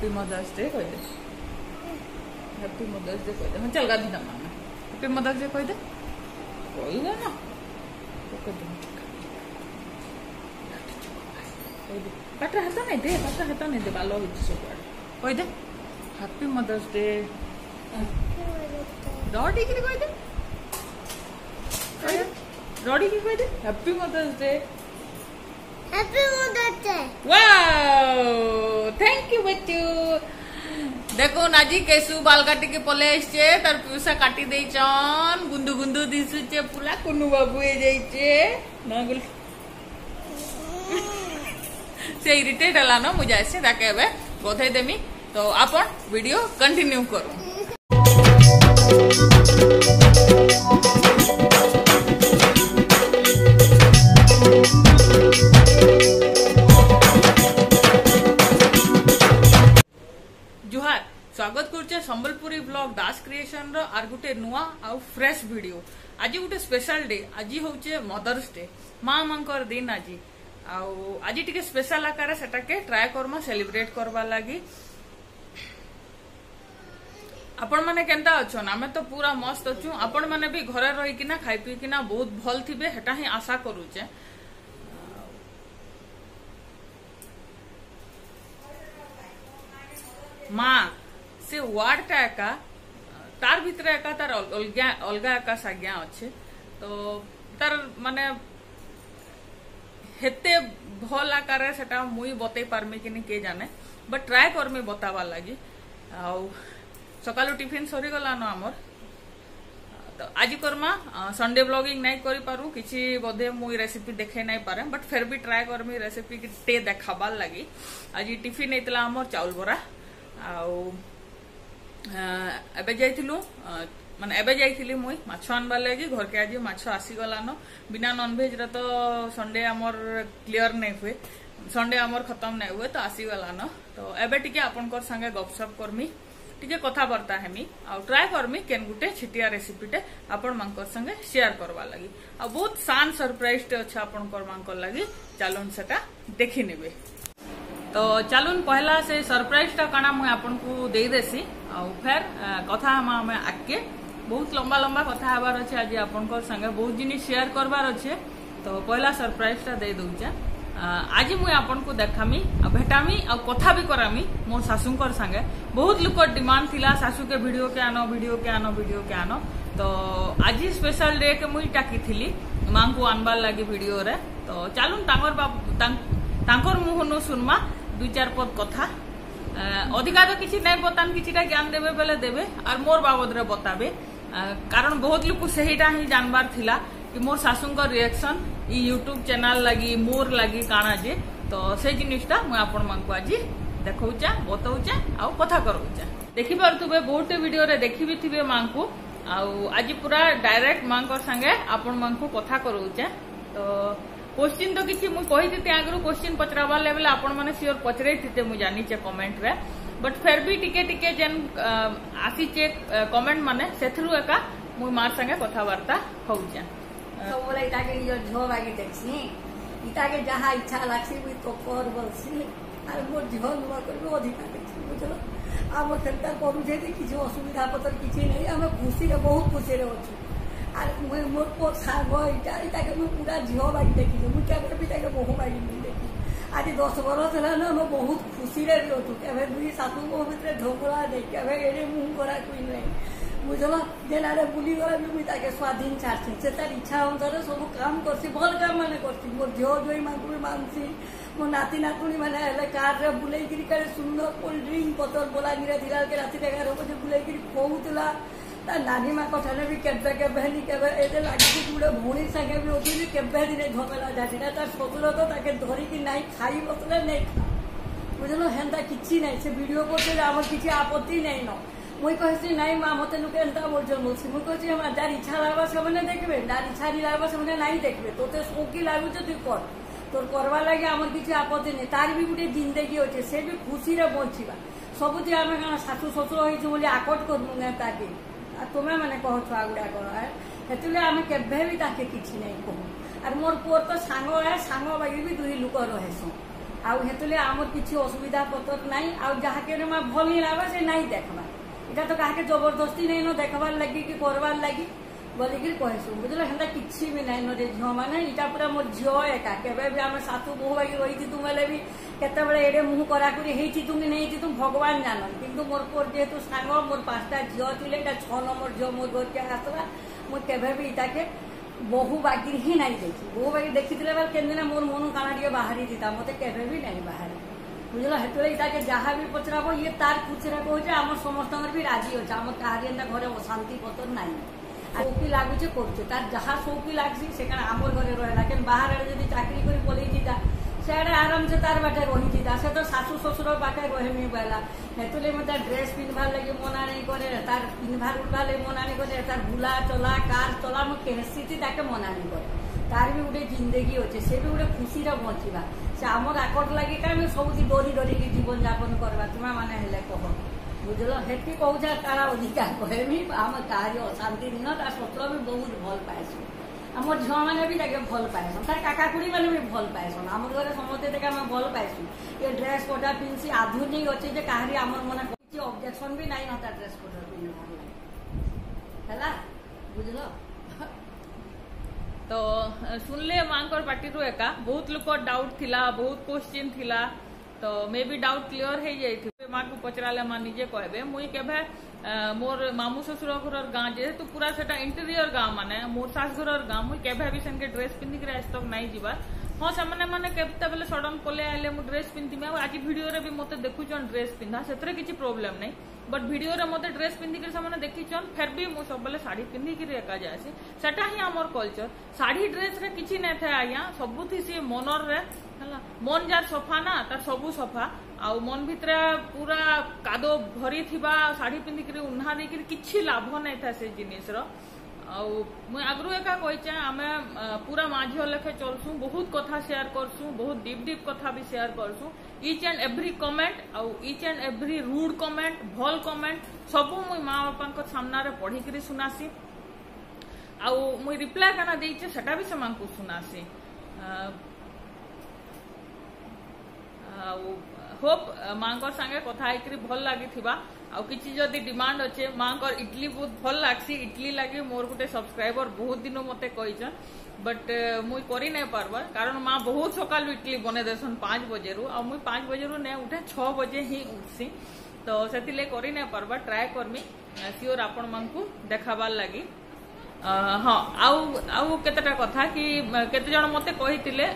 Happy mother's day कह दे happy mother's day कह दे हाँ चल गाधी दमा हैप्पी मदर्स डे कह दे कहना ना पाटे हाथ नहीं दे पाटे हाथ नहीं दे बाल सब कह दे हैप्पी मदर्स डे रडी की कह दे रडी की कह दे happy mother's day happy mother's day wow thank you बच्चू देखो नाजी केसु बाल काटी के पले आइछे तार पिउसा काटी देइछन गुंदु गुंदु दिसुचे पुला कुनु बाबू ए जाइछे ना गुल से इरिटेट हला न मुझे ऐसे ताके बे बधाई देमी तो आपण वीडियो कंटिन्यू करू जुहार स्वागत करछे संबलपुरी ब्लॉग दास क्रिएशन रो आर गुटे नुआ आ फ्रेश वीडियो आज गुटे स्पेशल डे आज होचे मदर्स डे मां मांकर दिन आज टिके स्पेशल आकार सेटा के ट्राई करमा सेलिब्रेट करवा लगी आपण माने केंता अछन आमे तो पूरा मस्त अछु आपण माने भी घरे रही किना खाई पी किना बहुत भल थिबे हेटा ही आशा करूचे माँ से वार्ड टा एका तार भितर एका तार अलगा एका साज्ञा अच्छे तो तार माने हेते भल आकार सेटा मुई बतई पारमी कि के जाने बट ट्राई करमी बतावा लगी सकालू टिफिन सरी गला न आमर तो आज करमा संडे ब्लॉगिंग नहीं करि पारू किछि बोधे मुई रेसिपी देखे नहीं पारे बट फिर भी ट्राई करमी रेसिपी टे देखाबार लगी आज टिफिन एतला आमर चाउल बरा एबे जाइथिलु माने एबे जाइथिली मुई माछ आनबा लागि घर के आज माछ आसी गलानो बिना नॉनवेज रे तो संडे हमर क्लियर नहीं हुए संडे हमर खत्म नहीं हुए तो आसी गलानो तो एबे टिके आपनकर संगे गपसप करमी टिके कथाबार्ता हेमी आ ट्राई करमी केन गुटे छिटिया रेसिपीटे आपण मांकर संगे शेयर करवा लागि आ बहुत सान सरप्राइज टे अच्छा आपनकर मांकर लागि चालून सेटा देखि नेबे तो चलून पहला से सरप्राइज टा काना मुझे आपन को दे देसी फिर कथा हम आगे बहुत लंबा लंबा कथा हबार अच्छे आज आपन संगे बहुत जिनिस शेयर करबार अच्छे तो पहला सरप्राइज टा दे दूचे आज मुझे आपन को देखामी भेटामी आ कथा भी करामी मोर सासूंकर संगे बहुत लोक डिमांड थिला सासू के वीडियो के आनो वीडियो के आनो वीडियो के आनो तो आज स्पेशल डे के मुई टाकी थिली मां को आनबार लगी वीडियो रे तो चलून तांकर मुहनु सुनमा दुई चार पद कथा अधिका तो किसी नहीं बतान किछिटा ज्ञान देवे बेले देवे और मोर बाबद रे बताबे कारण बहुत लोग सेहीटा ही जानबार थिला कि मोर सासूंकर रिएक्शन ई यूट्यूब चैनल लगी मोर लगी काना जे तो से जिनिसटा मैं आपण मानकु आज देखौचा बताउचा आ कथा करौचा देखि पारतुबे बहुत वीडियो रे देखि भी थिबे मांकु आ आज पूरा डायरेक्ट मांकर संगे आपण मांकु कथा करौचा तो क्वेश्चन तो किसी मुझे कही आगु क्वेश्चन पचराबार लेवल आपण माने सियोर पचरे थी मुझे जानीचे कमेंट रे बट फिर भी टिके टिके जेन आसीचे कमेंट माने सेथरु एका मुई मार संगे कथाबार्ता होउचे तो बोले इताके जो झो बागी देखसी इताके जहां इच्छा लागसी मुई तो कर बोलसी और मोर झो नुवा करबो अधिकार देखसी बुझलो हम केनता करू जे किछि असुविधा पतर किछि नहीं हम खुशी रे बहुत खुशी रे अछु और मोर को सागो इताके मुई पूरा झो बागी देखी मुई केबे भी ताके बहु बागी देखी आज 10 बरस हला न हम बहुत खुशी रे रहतु केबे दुई सातु को भितरे ढोकला दे केबे एरे मुंह करा कोई नहीं बुझलो जेनारे बुली गला भी मुई ताके स्वाधीन चाहसी से तार इच्छा अनुसार सब काम करसी भल काम माने करसी मोर झो जोई मांगु मानसी मोर नाती नातुणी माने हले कार रे बुलेई गिरी करे सुंदर कोल्ड ड्रिंक बोतल बोला गिरा दिलाल के राती 11 बजे बुलेई गिरी खोउतला ता नानी माँ कथाने भी केबे केबे केबे एते लागी गुडे भोणी संगे भी होती भी केबे दिने झगड़ा जातिना तार ससुर तो ताके धरी कि नाही खाई बसले नहीं बुझलो हेंदा किछि नाही से वीडियो करते हमर किछि आपत्ति नहीं न मुई कहसी नाही माँ मते नुके हेंदा मोर जन्मसी मुई कहसी हम जार इच्छा लागबा सबने देखबे जार इच्छा नि लागबा सबने नाही देखबे तोते शौकी लागु छ तू कर तोर करवा लागि हमर किछि आपत्ति नहीं तार भी गुटे जिंदगी होचे से भी खुशी रे बंचिबा सबुति आमे काना सासु ससुर होई छ बोली आकट करनु ताके तुम्हें मैंने कह छुआ गुड़ा कर हेतुले आम केबे भी ताके किछि नहीं कहू और मोर पुअर तो सांग है सांग बागी भी दुई लोक रहेसु आउ हेतुले आमर किसी असुविधा पतर नाई आउ जहा के माँ भल नहीं लगा से नहीं देखवा इटा तो कहा जबरदस्ती नहीं न देखबार लगी कि करवार लगी बोलिकी कहसु बुझल हेन्ता किसी भी नाइन रे झील मैंने इटा पूरा मोर झील एका केबे भी आम सासू बहु बाकी रही तुम भी केतबे एडे मुह कराकुरी होती तुम नहीं तुम भगवान जान किंतु मोर पुर जेहेतु सांग मोर 5टा झील थे 6 नंबर झील मोर घर के आसला मुझे भी इटाके बहु बाकी ही नहीं देखी बहु बाकी देखी केदिन मोर मन काना बाहरी थी मत केवे भी नहीं बाहरी बुझल हेतु इटाके जहाँ भी पचराब ये तार खुचराब हो आम समस्त भी राजी अच्छे आम कहारी एंता घरे अशांति पतर ना सौकी लगुचे कर तार जहाँ सौकी लगसी से आमर घरे रहा कि बाहर आड़े चाकरी कर पलैता सियाड़े आराम से तार बाटे रही था से तो शाशु शशुर बाटे रही पाला हेतुले मैं तार ड्रेस पिंधबार लगे मना नहीं करे तार पिंधबार उठबार लगे मना नहीं करे तार बुला चला कार चला मैं कैसी ताके मना नहीं करे तार भी गोटे जिंदगी अच्छे से भी गोटे खुशी बंचवा से आमर आकट लगे क्या सब डरी डरिकी जीवन यापन करवा तुम्हें माने हेले कह बुझल हेती कहूँ तार अधिकार कहमी आम कहारी अशांति दिन तार ससुर भी बहुत भल पाएसु आम झील मैंने भी भल पाएसन तार काका खुड़ी मैंने भी भल पाएसन आम घर समस्ते देखे आम भल पाएसु ये ड्रेस पटा पिंधि आधुनिक अच्छे जे कहारी आमर मन किसी ऑब्जेक्शन भी नहीं ना ड्रेस पटा पिंधबार है बुझल तो सुनले मांकर पार्टी रू एका बहुत लोक डाउट थिला बहुत क्वेश्चन थिला तो मे भी डाउट क्लियर हो जाए माँ को पचराले माँ निजे कहबे मुई केभे मोर मामू ससुर घर गाँ जेहेतु पूरा सेटा इंटेरियर गाँ माने मोर सास घर गाँ मुई केभे भी सेनके ड्रेस पिंधिक आज तक नहीं जीवा हाँ से मैंने केतबेले सडन पले आइले मु ड्रेस पिंधि आज भिडियो रे भी मते देखुचन ड्रेस पिंधा से किसी प्रोब्लेम नहीं बट भिडियो रे मते ड्रेस पिंधिक से देखीचन फिर भी मु सब शाढ़ी पिंधिक एका जासी सेटा ही आमर कल्चर शाढ़ी ड्रेस रे किसी नहीं था आज्ञा सबुथि सी मनर रे मन जार सफा ना तार सबू सफा आउ मन भितर पूरा कादो भरी थिबा शाढ़ी पिंधिक उन्हा देकर किसी लाभ नहीं था से जिनिस मुझे आगु एका कहीचे आम पूरा माँ झील लेखे चलसु बहुत कथा शेयर करसु बहुत डीप कथा भी शेयर करसु इच एंड एवरी कमेंट आउ each and every rude comment भल कमेंट सबू मुई माँ बापा सामना रे पढ़ी सुनासी आउ मुई रिप्लाई काना देइचे सेटा भी से मां को सुनासी होप माँ सांगे कथा होकर भल लगी आउ किसी जदि डिमांड अच्छे माँ इडली बहुत भल लगसी इडली लगे मोर गोटे सब्सक्राइबर बहुत दिन मते कहीचन बट मुई करी नहीं पारबा कारण माँ बहुत सकाल इडली बने देसन 5 बजे रु आ मुई 5 बजे रु नहीं उठे 6 बजे ही उठसी तो से करी नहीं पारबा ट्राए करमी सियोर आपण मान को देखाबार लगी हाँ आउ केतेटा कथा कि केते जण मते कहितिले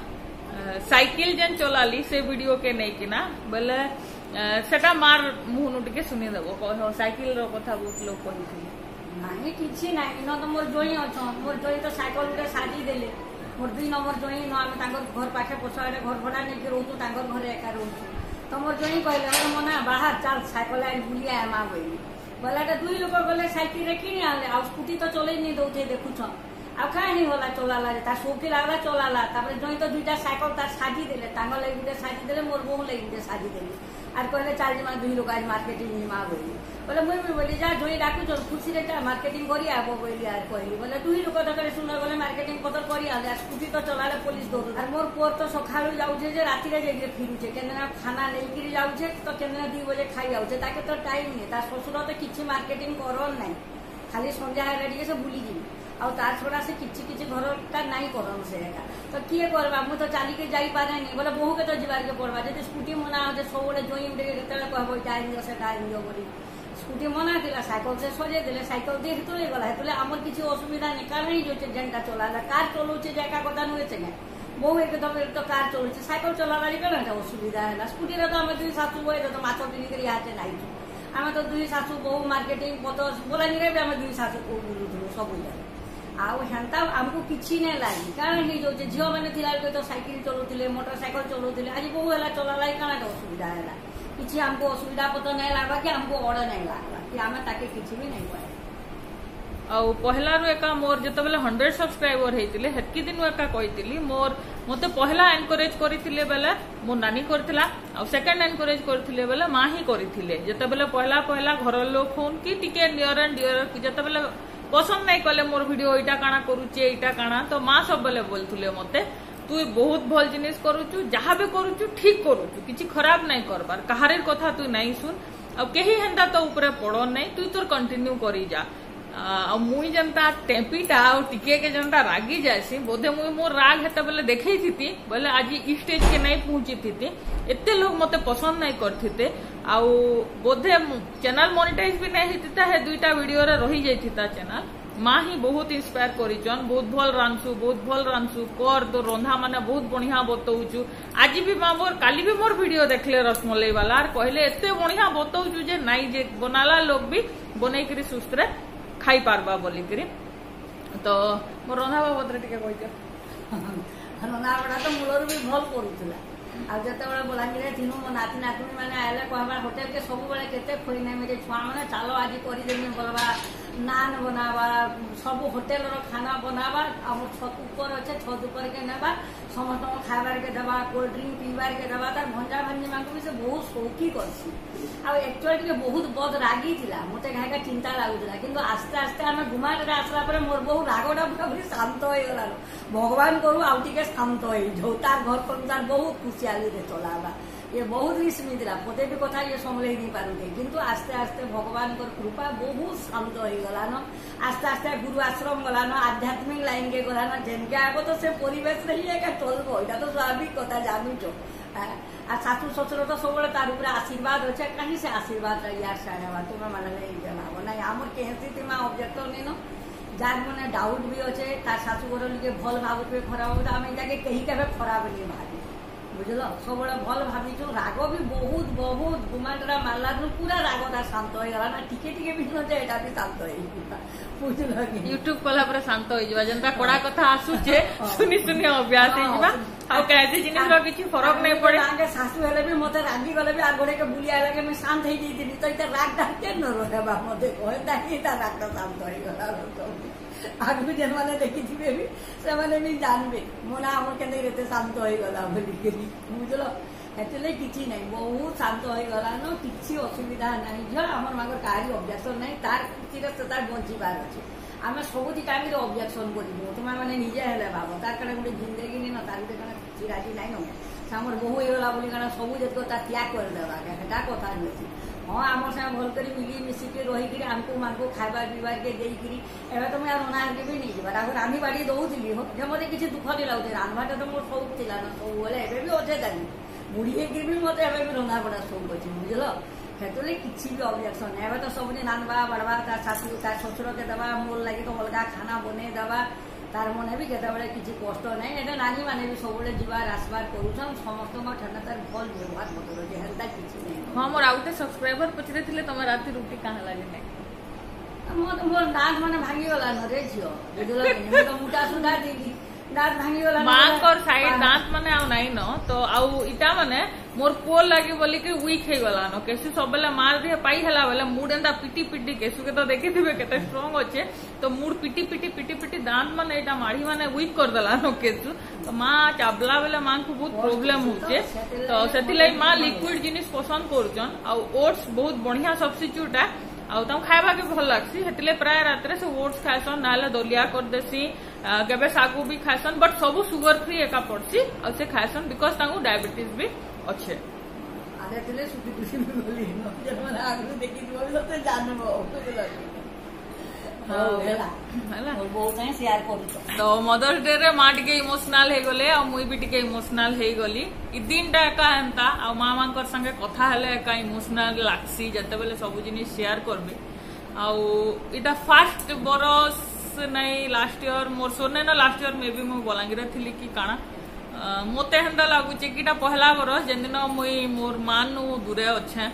साइकिल जेन चलाली से वीडियो के नहीं किना बोले सेटा मार मुहनु टिके सुनी देबो कह साइकिल रो कथा बहुत लोग कहिथिले नहीं किछि नहीं न तो मोर जोई अछ मोर जोई तो साइकिल उठे साजी देले मोर 2 नंबर जोई न आम तांगर घर पाखे पोसाड़े घर भड़ा नहीं के रहतु तांगर घरे एका रहतु तो मोर जोई कहले अरे मना बाहर चल साइकिल आई बुलिया मां बोली बोला 2 लोग गले साइकिल रे किनी आले आ स्कूटी तो चले नहीं दउथे देखुछ आ कहीं नहीं होला चलाला तार सौकी लागला चलाला जोई तो 2टा साइकिल तार साजी देले तांगर लगी गुटे साजी देले मोर बहु लगी गुटे साजी देले आर कहले चार जमा 2 लोग आज मार्केटिंग निमा बोली बोले मुई भी बोली जा जोई डाकू चल खुशी रे मार्केटिंग करी आबो बोली आर कहली बोले 2 लोग तक सुंदर बोले मार्केटिंग पतर करी आले स्कूटी तो चलाले पुलिस दौड़ आर मोर पुअर तो सखाळु जाउछे जे राती रे जेगे फिरुछे केना खाना लेकिरी जाउछे तो केना 2 बजे खाई जाउछे ताके तो टाइम नहीं तार ससुर तो किछि मार्केटिंग करन नहीं खाली संध्या हेले से बुली जी आ तार छोड़ा से किछि घर नहीं करन से तो किए करबा मु तो चलिके जाई पारे नहीं बोले बहु के तो जीवार के पड़वा जे स्कूटी मना जे सबले जोई उठे केतले कहबो टाइम दियो से टाइम दियो बोली स्कूटी मना दिला साइकिल से सजे दिले साइकिल दे हेतु गला हेतुले हमर किछि असुविधा नहीं कारण जो जेनटा चलाला कार चलोचे जेका कथा नुए छे बहु एकदम तो कार चलोचे साइकिल चलाला केना असुविधा है स्कूटी रे तो हम 2 सासू बोए तो माछो किनी करी आते नहीं आम तो 2 सासू बहु मार्केटिंग पतर बोला नहीं रे हम 2 सासू को बुलुथु सब आउ हेन्ता आमको किसी नहीं लगी कारण हो जाए झील मैंने थिला तो साइकिल चलाउले मोटरसाइकिल चलाउले आज बहु है चलाला क्या असुविधा है किसी आमको असुविधा पता नहीं लगवा कि आमको अड़ नहीं लगला कि आम ताके किसी भी नहीं पाए आउ पहला रू एका मोर जत बेले 100 सब्सक्राइबर होइतिले हेतकी दिन एका कहितिली मोर मते पहला एनकरेज करथिले बेले मो नानी करथिला आ सेकंड एनकरेज करथिले बेले मां ही करथिले जत बेले पहला घर लोक फोन की टिके नियर एंड डियर कि जत बेले पसंद नहीं कले मोर वीडियो इटा काना करूचे इटा काना तो माँ सब बेले बोलथुले मते तू बहुत भल जिनिस करूचु जहाँ भी करूचु ठीक करूचु किसी खराब नहीं करबार कहारे कथा तू नहीं सुन अब कहीं हेन्ता तो ऊपर पड़ो नहीं तू तोर कंटिन्यू करी जा मुई जनता टेम्पीटा और टिके के जनता रागी जासी बोधे मुई मोर राग हेता बेले देखई थी बोले आज ई स्टेज के नहीं पहुंची थी एते लोग मते पसंद नहीं करथिते आउ बोधे चैनल मोनेटाइज भी नहीं हिता है दुईटा वीडियो रे रही जाइथिता चैनल माँ ही बहुत इंस्पायर करिचन बहुत भल रांधसु कर तो रंधा माने बहुत बढ़िया बतौचु आज भी माँ मोर काली भी मोर वीडियो देखले रसमलाई वाला और कहले एते बढ़िया बतौचु जे नाई जे बनाला लोग भी बनै करी सुस्त रे खाई पारबा बोली करी तो मोर रंधा बाबद रे टिके कहियो रंधा बड़ा तो मूलर भी भल करूथला आ जते बड़ा बलांगीरे थिनु मो नाती नातुनी माने आले कहबा होटल के सब बेले केते खोई नै मेरे छुआ माने चालो आज करी देमी बोलबा नान बनावा सब होटेल रो खाना बनावा हम छत ऊपर अच्छे छत ऊपर के नेबा समस्त खाइबार के देवा कोल्ड ड्रिंक पीबार के देवा तार भंजा भंजी मांगू भी से बहुत शौकी करसी आ एक्चुअली के बहुत बद रागी थिला मते घायका चिंता लागुला किंतु आस्ते आस्ते हम घुमा के आसला पर मोर बहु रागोडा पूरा शांत होई गला भगवान करू आउटी के शांत होई झोतार घर संसार बहुत खुशियाली रे चलावा ये बहुत रिस्मी दिला पोते भी कथा ये संभले नहीं पारुते किंतु आस्ते आस्ते भगवान कर कृपा बहुत शांत हो गला न आस्ते आस्ते गुरु आश्रम गला न आध्यात्मिक लाइन के गला न जेनके आगो तो से परिवेश रही है का चलबो एटा तो स्वाभाविक कथा जानिचो आ सासू ससुर तो सब तार ऊपर आशीर्वाद होचे कहीं से आशीर्वाद यार साहेबा तुम माने नहीं जनाबो नहीं हमर के स्थिति में ऑब्जेक्ट नहीं न जार मने डाउट भी होचे तार सासू घर लिके भल भावत पे खराब हो हम जाके कहीं केबे खराब नहीं भागी बुझल सब भल भाविचु राग भी बहुत बहुत गुमाडरा मारला पूरा रागटा शांत हो गला ना टिके टिके भी न एटा भी शांत हो बुझल यूट्यूब कला पर शांत हो जबा जनता कोड़ा कथा आसुचे सुनी सुनी अभ्यास हे जबा आ कैसे जिनिस रो किछि फरक नहीं पड़े आगे सासू हेले भी मते रागी गले भी आगोड़े के बुलिया लगे मैं शांत हो जइतिनी तो इता राग डाके न रोहेबा मते कहता कि ता रागटा शांत हो गला आगु जेन माने देखिथिबे भी से माने भी जानबे मोना हमर केंदे रेते शांत हो गला बोली के बुझल एतले किछि नहीं बहुत शांत हो गला न किछि असुविधा नहीं जो हमर मागर कारी ऑब्जेक्शन नहीं तार किछि तार बंचिबार अछि आमे सबुति टाइम रे ऑब्जेक्शन करिबो तुमा माने निजे हेले बाबा तार कने गुटे जिंदगी नि न तार गुटे कने चिराजी नाही न हमर बहु एला बोली कने सबु जेत ता त्याग कर देबा हेटा कथा नहीं हाँ आम साथ भल कर मिली मिसिकी रही आमको मानको खाइबा पीबार के देकरी एवं तो मैं रना के भी नहीं जीवा रांधी बाड़ी दौली हो मत किसी दुख नहीं लगुचे रांधवाटा तो मोर शौक थी सब बोले एवं भी अच्छे जानी बुढ़ी होगी भी मत एवं भी रंधा बड़ा शौक अच्छे बुझल से किसी भी ऑब्जेक्शन है एवं तो सबने रांधवा बढ़वा तार शाशु तार शशुर के दवा मोर लगे तो अलग खाना बने दवा तार मन भी केतबे किसी कष्ट नहीं एटा नानी माने भी सब जीवार आसबार करूछन समस्त ठंडा तार भल व्यवहार बदल हेल्था किसी नहीं हाँ मोर आउटे सब्सक्राइबर पचरे थिले तमे राती रोटी कहाँ लागे नहीं मोर दांत माने भांगी गला न रे झियो बुझल कि तो मुटा सुधा देली दांत भांगी गला मां कर साइड दांत माने आउ नाही न तो आउ इटा माने मोर पोल लागे बोली कि वीक हे गला न केसु सबले मार दे पाई हला बेले मूड एंदा पिटी पिटी केसु के तो देखिथिबे केते स्ट्रांग होचे तो मूड पिटी पिटी पिटी पिटी दांत माने एटा माड़ी माने वीक कर दला न केसु तो मां चाबला बेले मां को बहुत प्रॉब्लम होचे तो सेतिलै मां लिक्विड जिनिस पसंद करछन आ ओट्स बहुत बढ़िया सब्स्टिट्यूट है आउ तम खाइबा के भल लागसी हेतले प्राय रात्रे से ओट्स खाइसन नाले दलिया कर देसी केबे सागु भी खाइसन बट सब शुगर फ्री एका पड़सी आ से खाइसन बिकॉज तांगु डायबिटीज भी अच्छे आले तिले सुती खुशी में बोली न जब मन आगु देखि दिबो तो जानबो तो मदर्स डे रे माँ टिके इमोशनल हे गले आ मुई भी टिके इमोशनल हे गली इ दिन टा एका एंता आ माँ मांकर संगे कथा हेले एका इमोशनल लागसी जते बेले सब जिनिस शेयर करबे आ इटा फर्स्ट बरस नहीं लास्ट ईयर मोर सोने ना लास्ट ईयर मे भी मु बलांगीर थिली कि काना मते हेंदा लागुचे कि पहला बरस जेन दिन मुई मोर मानु दूरे अच्छे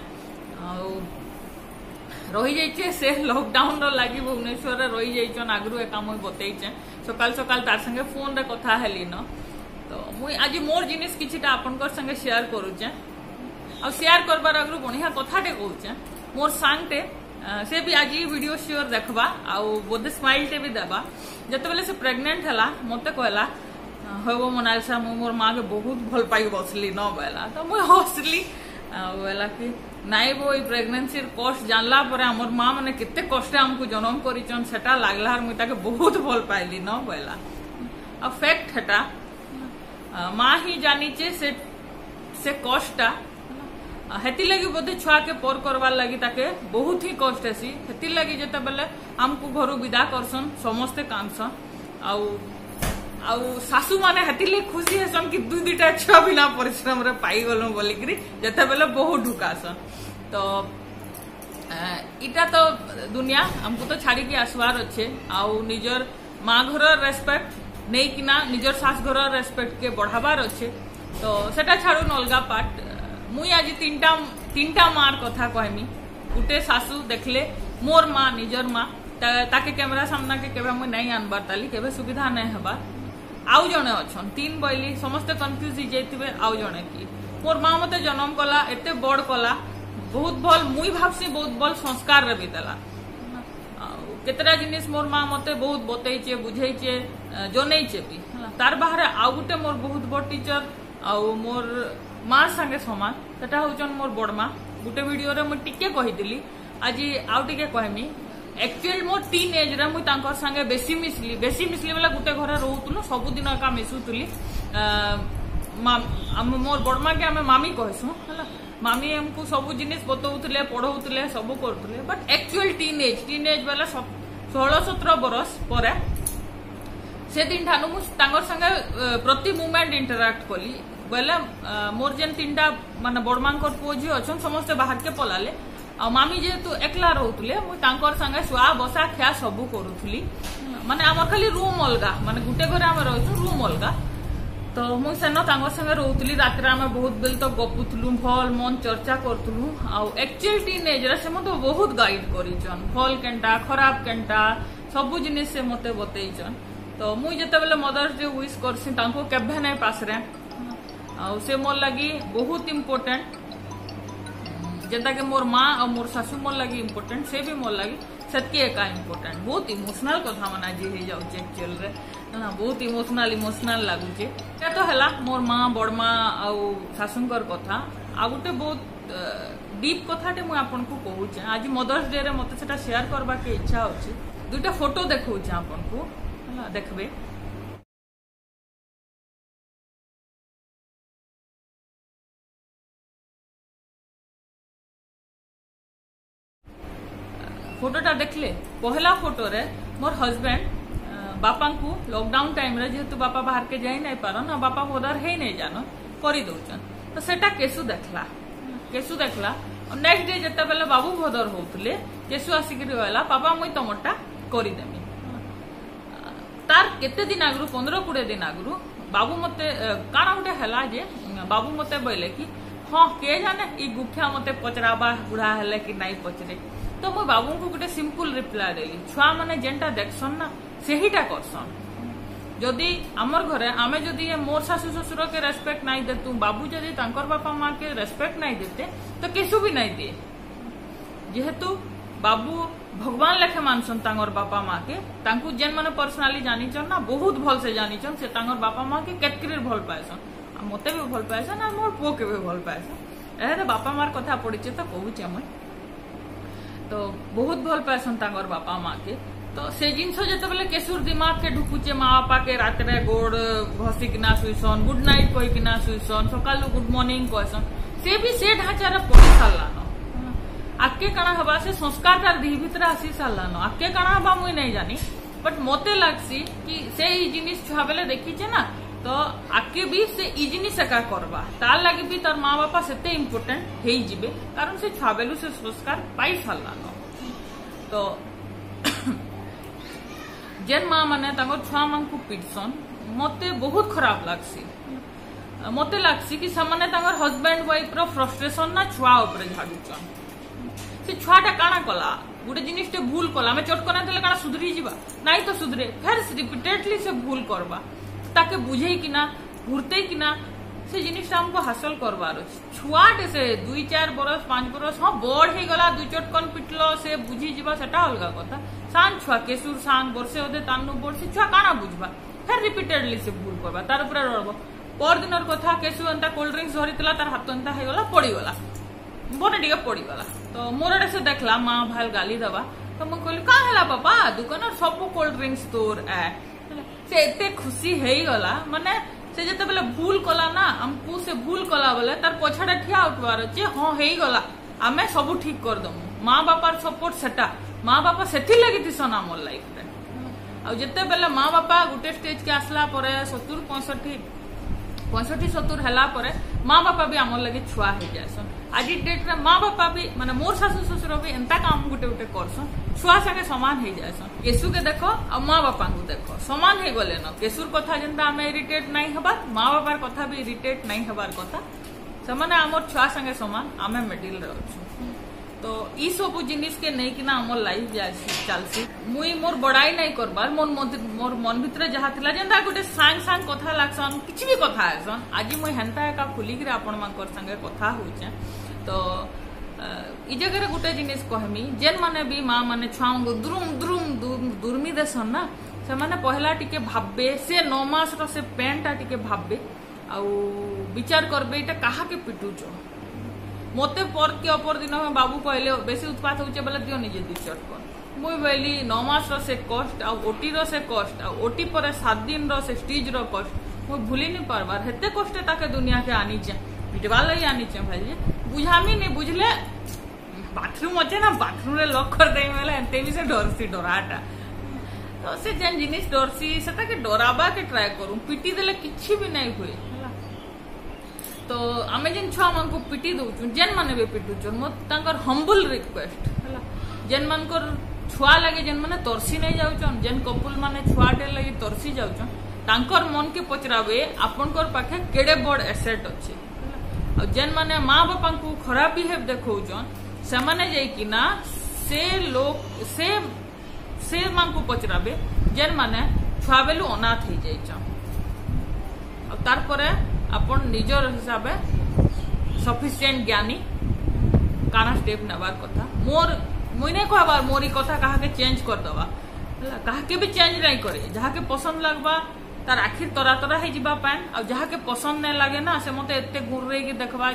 रही जाइए से लॉकडाउन लगी भुवनेश्वर रही जाइछन आगु एका मुई बतैचे सकाल सकाल तार संगे फोन रे कथा हेली न तो मुई आज मोर जिनिस किछिटा आपनकर संगे शेयर करूचे आ शेयर करबार आगु बढ़िया कथाटे कहूचे मोर सांगटे से भी आज वीडियो श्योर देखबा आ बोधे स्माइल टे भी देबा जते बेले से प्रेग्नेंट हला मते कहला होबो मोनालिसा मु मोर माँ के बहुत भल पाई बसली न बेला तो मुई हसली बोला कि नाई वो प्रेगनेंसी कष्ट जानला पर हमर माँ माने केते कष्ट हमको जन्म करिचन सेटा लागला मुई ताके बहुत भल पाइली न बोला आ फैक्ट हेटा माँ ही जानीचे से कष्टा हेती लगी बोधे छुआ के पर करवार लगी ताके बहुत ही कष्ट है हेती लगी जिते बेले आमको घर विदा करसन समस्ते कांदसन आउ सासू माने हेती लगी खुशी हेसन कि दुई दुईटा छुआ बिना परिश्रम रे पाई गलु बोलिकरी जिते बेले बहुत ढुकासन। तो इटा तो दुनिया हमको तो छाड़ी के आसवार अच्छे आउ निजर माँ घर रेस्पेक्ट नहीं किना निजर सास घर रेस्पेक्ट के बढ़ावार अच्छे। तो सेटा छाड़ून अलगा पार्ट मुई आज तीनटा मार कथा कहमी। गुटे सासू देखले मोर माँ निजर माँ ताके कैमरा सामना के केबे मुई नहीं आनबार ताली केबे सुविधा नहीं हबार आउ जने अच्छन तीन बइली समस्ते कन्फ्यूज हो जाइथिबे आउ जने की मोर माँ मते जन्म कला एते बड़ कला बहुत भल मुई भाबसी बहुत भल संस्कार रे भी देला केतरा जिनिस मोर माँ मते बहुत बतैचे बुझैचे जनैचे भी तार बाहर आउ गुटे मोर बहुत बड़ टीचर आउ मोर मार संगे समान सेटा होचन मोर बड़ माँ। गुटे वीडियो रे मुई टिके कहिदिली आज आउ टिके कहमी एक्चुअल मोर टीन एज रे मुई तांकर संगे बेसी मिसली बेला गुटे घरे रहउतुनु सब दिन का मिसुतुली मोर बड़ माँ के आमे मामी कहसु हला मामी हमको सब जिनिस बतौतले पढ़ौतले सब करतले बट एक्चुअल टीन एज वाला 16-17 बरस पर से दिन ठानु मु तांगर संगे प्रति मोमेंट इंटरैक्ट कली बोले मोर जेन तीनटा माने बड़मांकर पुओ झी अच्छन समस्ते बाहर के पलाले आ मामी जेहेतु एकला रहउतले मु तांकर संगे सुआ बसा खिया सब करूथली माने हमर खाली रूम अलगा माने गुटे घरे हम रहउछु रूम अलगा। तो मु सेन तांगर संगे रहउतली रात्रि आमे बहुत बेल तो गपुथलु भल मन चर्चा करथलु आ एक्चुअल टीनेज रे से मते बहुत गाइड करिचन भल केनटा खराब केनटा सब जिनिस से मते बतैचन। तो मुई जते बेले मदर्स डे विश करसी तांको केबे नै पास रे आ से मोर लगी बहुत इम्पोर्टेंट जेंता के मोर माँ और मोर सासू मोर लगी इम्पोर्टेंट से भी मोर लगी सेतकी एका इम्पोर्टेंट बहुत इमोशनल कथा मना जी हे जाउचे एक्चुअल रे ना बहुत इमोशनल लागुचे क्या तो हला मोर माँ बड़ माँ आउ सासूंकर कथा आ गुटे बहुत डीप कथाटे मु आपन को कहूचे आज मदर्स डे रे मते सेटा शेयर करबा के इच्छा होचे दुटा फोटो देखौचे आपन को हला देखबे। फोटोटा देखले पहला फोटो रे मोर हस्बैंड बापा को लॉकडाउन टाइम रे जेहेतु बापा बाहर के जाई नहीं पारन आ बापा होदार हे नहीं जान करी दउचन तो सेटा केसु देखला और नेक्स्ट डे जत्ता बेले बाबू भोदर होतले केसु आसी के रहला पापा मुई तमटा करी देमी तार केते दिन आगरु 15-20 दिन आगरु बाबू मते काना उठे हला जे बाबू मते बोले कि हां के जाने ई गुखिया मते पचराबा बुढ़ा हले कि नहीं पचरे। तो मु बाबू को गोटे सिंपल रिप्लाई देली छुआ माने जेनटा देखसन ना सेहीटा करसन जदि आमर घरे आमे जदि मोर सासू ससुर के रेस्पेक्ट नहीं देतु बाबू जदि तांकर बापा माँ के रेस्पेक्ट नहीं देते तो केसु भी नहीं दिए जेहेतु बाबू भगवान लेखे मानसन तांगर बापा माँ के तांकु जेन माने पर्सनाली जानिचन ना बहुत भल से जानिचन से तांगर बापा माँ के केतकरी भल पाएसन आ मते भी भल पाएसन आ मोर पुओ के भी भल पाएसन एहे बापा मार कथा पड़िचे तो कहूचे मुई तो बहुत भल पाएसन तांगर बापा माँ के। तो से जिनस जिते बेले केसुर दिमाग के ढुकुचे माँ बापा के रात रे गोड़ घसिकिना सुइसन गुड नाइट कहिकिना सुइसन सकालु गुड मॉर्निंग कहसन से भी से ढांचा रे पड़ी सारलानो आके काना हबा से संस्कार तार देह भीतर आसी सारलानो आके काना हबा मुई नहीं जानी बट मते लागसी कि से ई जिनिस छुआ बेले देखिचे ना तो आके भी से ई जिनिस एका करबा तार लागि भी तार माँ बापा सेते इम्पोर्टेंट हेई जिबे कारण से छुआ बेलु से संस्कार पाई सारलानो। तो जेन माँ माने तांगर छुआ मान को पिटसन मते बहुत खराब लागसी मते लागसी कि समाने तांगर हस्बैंड वाइफ रो फ्रस्ट्रेशन ना छुआ ऊपर झाडुचन से छुआटा काना कला गोटे जिनिसटे भूल कला आमे चटकना देले काना सुधरी जिबा नहीं तो सुधरे फिर रिपीटेडली से भूल करबा ताके बुझे कि ना घुरते कि ना से जिनिसटा हमको हासिल करबार अछि छुआटे से 2-4 बरस 5 बरस हाँ बड़ हे गला 2 चटकन पिटलो से बुझी जिबा सेटा अलगा कथा सान छुआ केसुर सान बरसे ओदे तानु बरसे छुआ काना बुझबा फिर रिपीटेडली से भूल करबा तार ऊपर रड़बो पर दिनर कथा केसु अंता कोल्ड ड्रिंक्स धरितला तार हाथ अंता हे गला पड़ी गला बने टिके पड़ी गला तो मोरडे से देखला माँ भाल गाली दबा तो मु कहली का हला पापा दुकान सब कोल्ड ड्रिंक्स तोर ए से एते खुशी हेई गला माने से जते बेले भूल कला ना हमकू से भूल कला बेले तार पछाड़ा ठिया उठवार अच्छे हाँ हो गला आमे सब ठीक कर दमु माँ बापार सपोर्ट सेटा माँ बापा सेठी लगी थी आम लाइफ रे आते बेले माँ बापा गोटे स्टेज के आसला 65-70 हैला परे माँ बापा भी आम लगे छुआ हो जासन आज डेट रे माँ बापा भी माने मोर शाशु ससुर भी एंता काम गुटे गुटे करसन छुआ संगे समान हो जासन केसु के देखो आ माँ बापा को देखो समान हो गले न केसुर कथा जेंता आमे इरिटेट नहीं हबार माँ बापार कथा भी इरिटेट नहीं हबार कथा से माने आमर छुआ संगे समान आमे मिडिल रे अछु तो ई सब जिनिस के नहीं किना हमर लाइफ चलसी मुई मोर बड़ाई नहीं करबार मोर मन भितरे जहा थिला जेंदा गोटे सांग सांग कथा लागसन किछि भी कथा आसन आज मुई हेंता एका खुली के आपण मानकर संगे कथा होचे तो ई जगह गोटे जिनिस कहमी जेन माने भी माँ माने छुआंगो दुर्मी देसन ना से माने पहला टिके भाबे से 9 मास रो से पेंटा टिके भाबे आ विचार करबे इटा काहा के पिटुचो मते पर के अपर दिन में बाबू कहले बेसी उत्पात होचे बेले दियो निजे दी चटकन मुई बोली 9 मास रो से कष्ट आ ओटी रो से कष्ट आ ओटी पर 7 दिन रो से स्टेज रो कष्ट मुई भूली नहीं पारबार हेते कष्ट ताके दुनिया के आनी चे पिटवा लई आनी चे भाई बुझामी नहीं बुझले बाथरूम अच्छे ना बाथरूम रे लॉक कर दे मेले एते भी से डरसी डराटा तो से जेन जिनिस डरसी सेटा के डराबा के ट्राई करू पिटी देले किछि भी नहीं हुए तो आमे जेन छुआ मन को पिटी दउछु जेन माने भी पिटुचन मो तांकर हम्बल रिक्वेस्ट हला जेन मन को छुआ लगे जेन माने तरसी नहीं जाउचन जेन कपुल माने छुआटे लगे तरसी जाउचन तांकर मन के पचरावे आपनकर पाखे केडे बड़ एसेट अछि और जेन माने माँ बापा को खराब बिहेव देखौचन से माने जाई कि ना से लोग से मान को पचरावे जेन माने छुआ बेलु अनाथ हो जाइचन और तार परे अपन निजर हिसाब सफिशिएंट ज्ञानी काना स्टेप नेबार कथा मोर मुई नहीं कहबार मोरी कथा कहा के चेंज कर दवा कहा के भी चेंज नहीं करे जहा के पसंद लगबा तार आखिर तरा तरा है जिबा पैन और जहा के पसंद नहीं लगे ना से मते एते गुर्रे की देखबा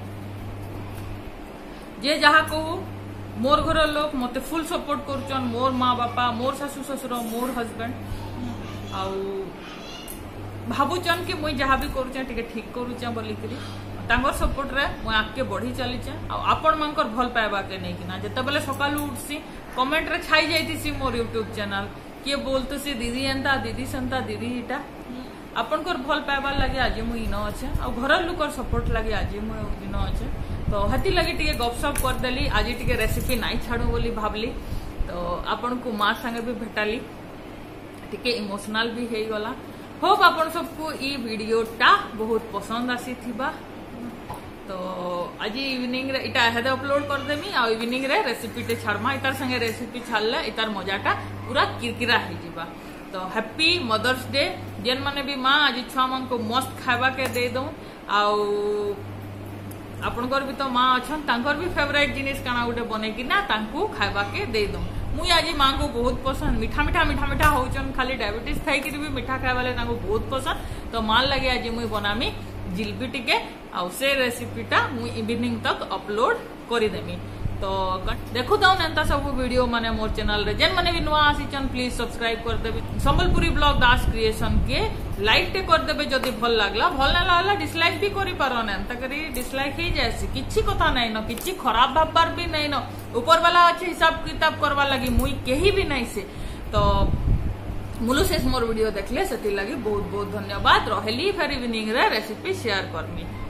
जे जहा को मोर घर लोग मते फुल सपोर्ट करचन मोर माँ बापा मोर शाशु ससुर मोर हस्बैंड आउ भावुचन कि मुई जहाँ भी करुचे टिके ठीक करुचे बोलिकी तांगर सपोर्ट रे मुई आगे बढ़ी चलीचे आपण मानकर भल पाइबा के नहीं किना जते बेले सकालू उठसी कमेंट रे छाई जाइतिसी मोर यूट्यूब चैनल किए बोलतसी दीदी एंता दीदी सेंता दीदी इटा आपनकर भल पाइबा लगे आज मुई इनो अच्छे आ घर लोकर सपोर्ट लगे आज मुई इनो अच्छे तो हाथी लगे टिके गपसप कर देली आज टिके रेसिपी नहीं छाड़ू बोली भावली तो आपन को माँ संगे भी भेटाली टिके इमोशनल भी हो गला होप आपन सबको ई वीडियो टा बहुत पसंद आसी थिबा तो आज इवनिंग रे इटा हेदे अपलोड कर देमी आ इवनिंग रे रेसिपी टे छाड़मा इतार संगे रेसिपी छाड़ले इतार मजाटा पूरा किरकिरा हो जिबा तो हैप्पी मदर्स डे जेन माने भी माँ आज छुआ मन को मस्त खावा के दे दऊं आउ आपनकर भी तो माँ अच्छन तांकर भी फेवरेट जिनिस काना गुटे बने कि ना तांकू खावा के दे दऊं मुई आज माँ को बहुत पसंद मीठा मीठा मीठा मीठा होचन खाली डायबिटीज थाई कि भी मीठा खाए वाले तांको बहुत पसंद तो माँ लगे आज मुई बनामी जिलेबी टिके आउ से रेसिपीटा मुई इवनिंग तक अपलोड करी देमी तो देखु दाउन एंता सब वीडियो माने मोर चैनल रे जेन माने भी नुआ आसीचन प्लीज सब्सक्राइब कर देबे संबलपुरी ब्लॉग दास क्रिएशन के लाइक टे कर देबे जदी भल लागला भल ना लागला डिसलाइक भी करि पारन एंता करी डिसलाइक ही जायसी किछि कथा नै न किछि खराब भाबबार भी नै न ऊपर वाला अच्छे हिसाब किताब करवा लगी मुई केही भी नहीं से तो मुलु से मोर वीडियो देखले सेति लगी बहुत बहुत धन्यवाद रहेली फेर इवनिंग रे रेसिपी शेयर करमी।